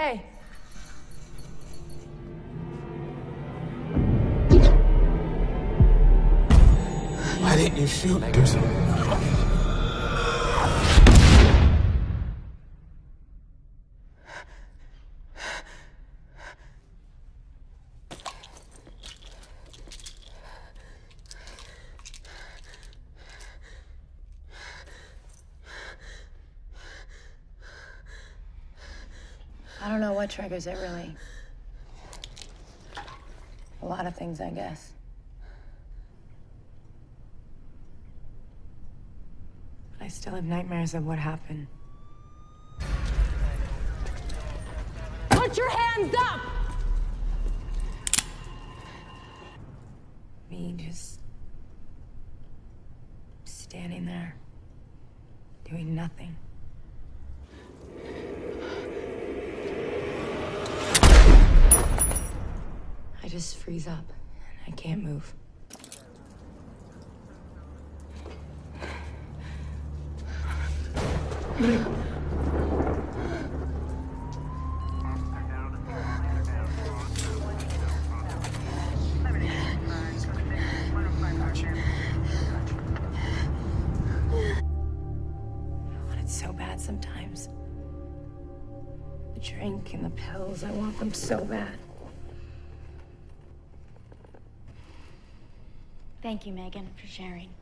Hey. Why didn't you shoot? Do something. I don't know what triggers it, really. A lot of things, I guess. But I still have nightmares of what happened. Put your hands up! Me just standing there, doing nothing. I just freeze up, and I can't move. I want it so bad sometimes. The drink and the pills, I want them so bad. Thank you, Megan, for sharing.